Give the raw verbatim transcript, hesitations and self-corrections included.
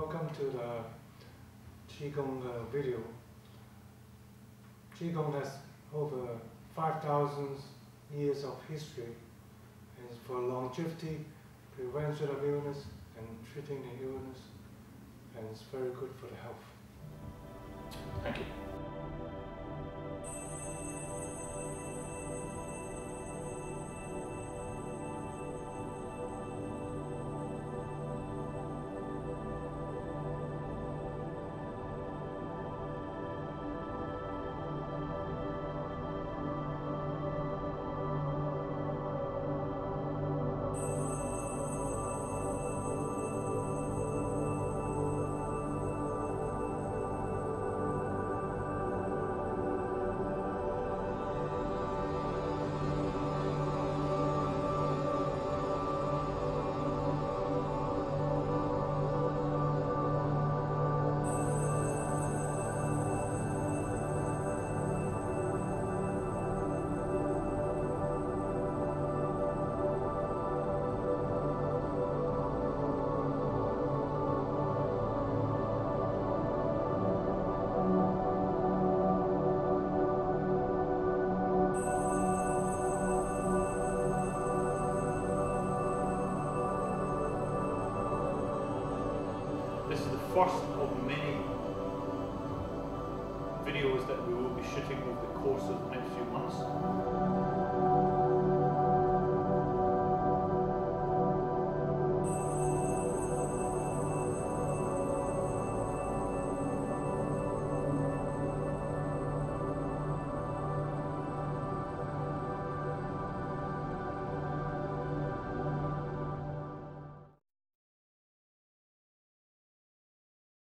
welcome to the Qigong uh, video. Qigong has over five thousand years of history and is for longevity, prevention of illness and treating the illness, and it's very good for the health. Thank you. This is the first of many videos that we will be shooting over the course of the next few months.